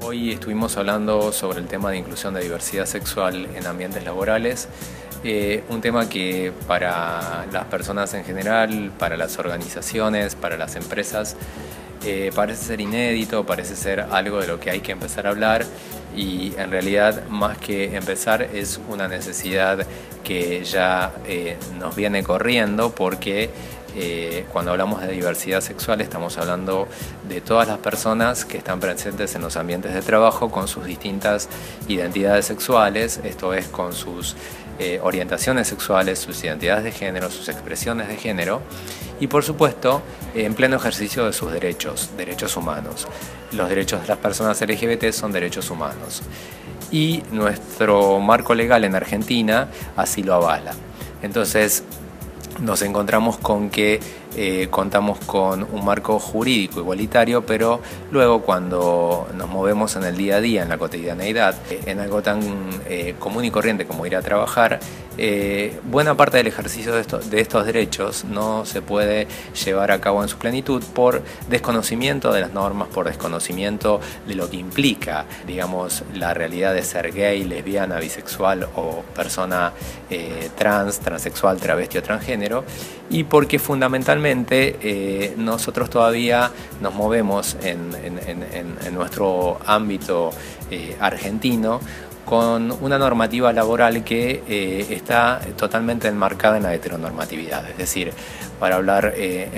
Hoy estuvimos hablando sobre el tema de inclusión de diversidad sexual en ambientes laborales, un tema que para las personas en general, para las organizaciones, para las empresas, parece ser inédito, parece ser algo de lo que hay que empezar a hablar y en realidad más que empezar es una necesidad que ya nos viene corriendo porque cuando hablamos de diversidad sexual estamos hablando de todas las personas que están presentes en los ambientes de trabajo con sus distintas identidades sexuales, esto es con sus orientaciones sexuales, sus identidades de género, sus expresiones de género y por supuesto en pleno ejercicio de sus derechos humanos. Los derechos de las personas LGBT son derechos humanos y nuestro marco legal en Argentina así lo avala. Entonces nos encontramos con que contamos con un marco jurídico igualitario, pero luego cuando nos movemos en el día a día, en la cotidianeidad, en algo tan común y corriente como ir a trabajar, buena parte del ejercicio de estos derechos no se puede llevar a cabo en su plenitud por desconocimiento de las normas, por desconocimiento de lo que implica, digamos, la realidad de ser gay, lesbiana, bisexual o persona transexual, travesti o transgénero, y porque fundamentalmente nosotros todavía nos movemos en nuestro ámbito argentino con una normativa laboral que está totalmente enmarcada en la heteronormatividad, es decir, para hablar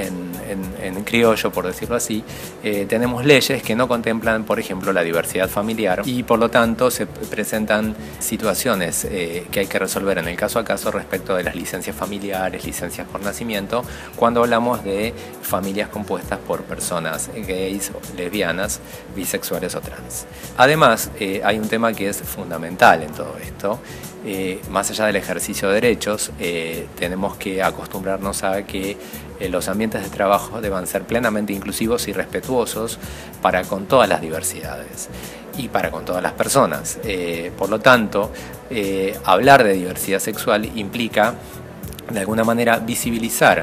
en criollo, por decirlo así, tenemos leyes que no contemplan, por ejemplo, la diversidad familiar y por lo tanto se presentan situaciones que hay que resolver en el caso a caso respecto de las licencias familiares, licencias por nacimiento, cuando hablamos de familias compuestas por personas gays, lesbianas, bisexuales o trans. Además, hay un tema que es fundamental en todo esto. Más allá del ejercicio de derechos, tenemos que acostumbrarnos a que los ambientes de trabajo deban ser plenamente inclusivos y respetuosos para con todas las diversidades y para con todas las personas. Por lo tanto, hablar de diversidad sexual implica, de alguna manera, visibilizar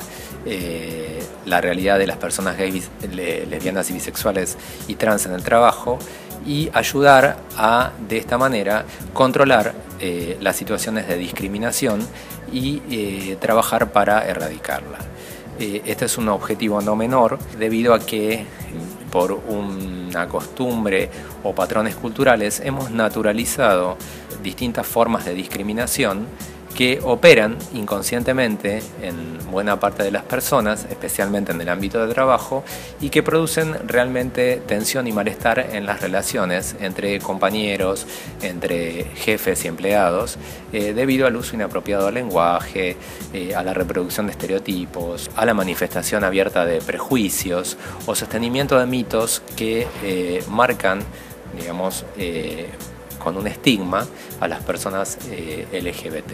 la realidad de las personas gays, lesbianas y bisexuales y trans en el trabajo y ayudar a, de esta manera, controlar las situaciones de discriminación y trabajar para erradicarla. Este es un objetivo no menor debido a que por una costumbre o patrones culturales hemos naturalizado distintas formas de discriminación que operan inconscientemente en buena parte de las personas, especialmente en el ámbito de trabajo, y que producen realmente tensión y malestar en las relaciones entre compañeros, entre jefes y empleados, debido al uso inapropiado del lenguaje, a la reproducción de estereotipos, a la manifestación abierta de prejuicios o sostenimiento de mitos que marcan, digamos, con un estigma a las personas LGBT.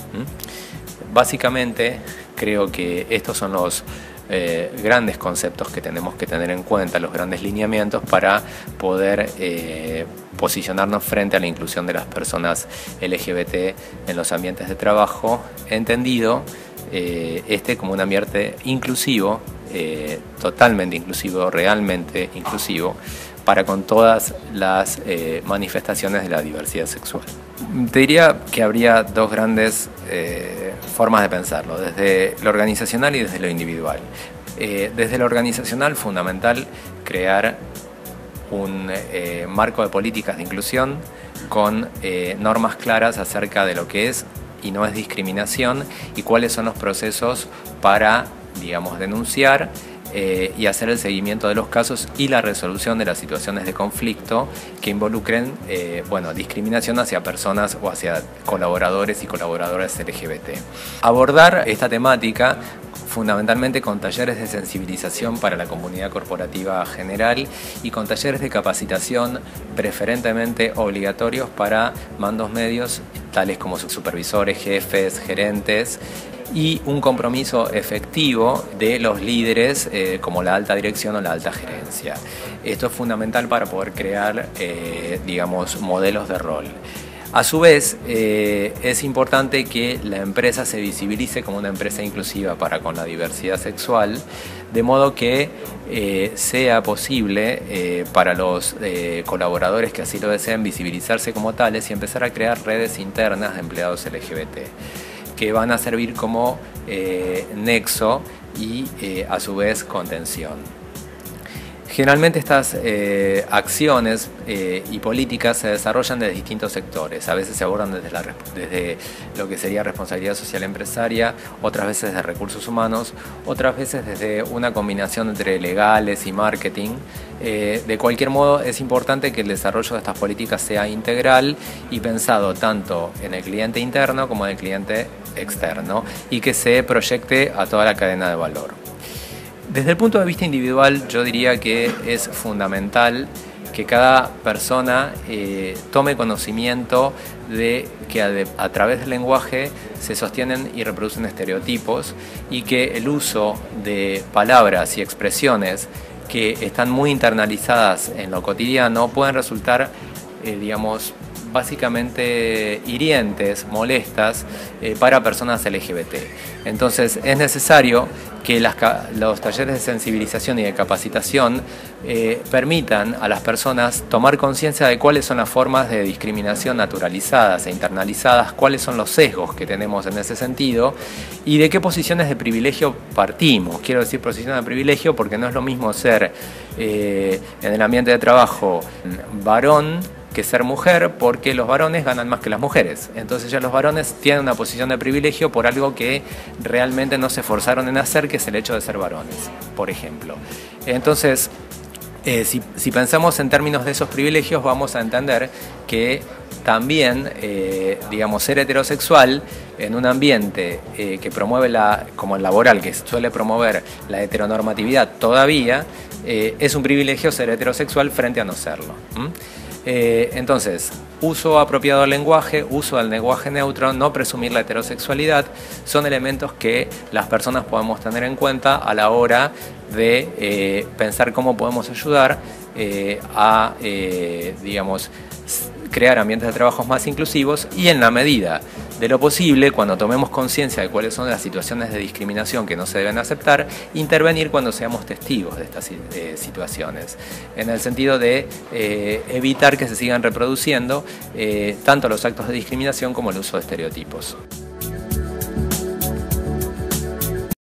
Básicamente creo que estos son los grandes conceptos que tenemos que tener en cuenta, los grandes lineamientos para poder posicionarnos frente a la inclusión de las personas LGBT en los ambientes de trabajo, entendido como un ambiente inclusivo, totalmente inclusivo, realmente inclusivo, para con todas las manifestaciones de la diversidad sexual. Te diría que habría dos grandes formas de pensarlo, desde lo organizacional y desde lo individual. Desde lo organizacional, fundamental crear un marco de políticas de inclusión con normas claras acerca de lo que es y no es discriminación y cuáles son los procesos para, digamos, denunciar y hacer el seguimiento de los casos y la resolución de las situaciones de conflicto que involucren discriminación hacia personas o hacia colaboradores y colaboradoras LGBT. Abordar esta temática fundamentalmente con talleres de sensibilización para la comunidad corporativa general y con talleres de capacitación preferentemente obligatorios para mandos medios tales como supervisores, jefes, gerentes, y un compromiso efectivo de los líderes como la alta dirección o la alta gerencia. Esto es fundamental para poder crear, modelos de rol. A su vez, es importante que la empresa se visibilice como una empresa inclusiva para con la diversidad sexual, de modo que sea posible para los colaboradores que así lo deseen visibilizarse como tales y empezar a crear redes internas de empleados LGBT, que van a servir como nexo y a su vez contención. Generalmente estas acciones y políticas se desarrollan desde distintos sectores. A veces se abordan desde lo que sería responsabilidad social empresaria, otras veces de recursos humanos, otras veces desde una combinación entre legales y marketing. De cualquier modo, es importante que el desarrollo de estas políticas sea integral y pensado tanto en el cliente interno como en el cliente externo y que se proyecte a toda la cadena de valor. Desde el punto de vista individual, yo diría que es fundamental que cada persona tome conocimiento de que a través del lenguaje se sostienen y reproducen estereotipos y que el uso de palabras y expresiones que están muy internalizadas en lo cotidiano pueden resultar, digamos, básicamente hirientes, molestas para personas LGBT. Entonces es necesario que los talleres de sensibilización y de capacitación permitan a las personas tomar conciencia de cuáles son las formas de discriminación naturalizadas e internalizadas, cuáles son los sesgos que tenemos en ese sentido y de qué posiciones de privilegio partimos. Quiero decir posiciones de privilegio porque no es lo mismo ser en el ambiente de trabajo varón que ser mujer, porque los varones ganan más que las mujeres. Entonces ya los varones tienen una posición de privilegio por algo que realmente no se esforzaron en hacer, que es el hecho de ser varones, por ejemplo. Entonces, si pensamos en términos de esos privilegios, vamos a entender que también, digamos, ser heterosexual en un ambiente que promueve como el laboral, que suele promover la heteronormatividad todavía, es un privilegio ser heterosexual frente a no serlo. Entonces, uso apropiado del lenguaje, uso del lenguaje neutro, no presumir la heterosexualidad, son elementos que las personas podemos tener en cuenta a la hora de pensar cómo podemos ayudar a, digamos, crear ambientes de trabajo más inclusivos y en la medida de lo posible, cuando tomemos conciencia de cuáles son las situaciones de discriminación que no se deben aceptar, intervenir cuando seamos testigos de estas situaciones, en el sentido de evitar que se sigan reproduciendo tanto los actos de discriminación como el uso de estereotipos.